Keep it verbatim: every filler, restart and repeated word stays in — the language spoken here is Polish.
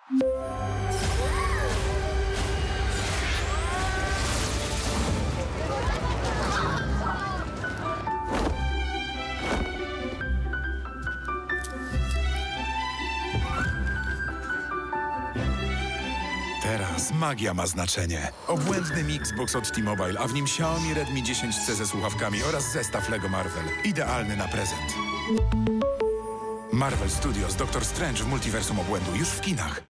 Teraz magia ma znaczenie. Obłędny Mixbox od T-Mobile, a w nim Xiaomi Redmi dziesięć C ze słuchawkami oraz zestaw Lego Marvel. Idealny na prezent. Marvel Studios Doktor Strange w multiversum obłędu już w kinach.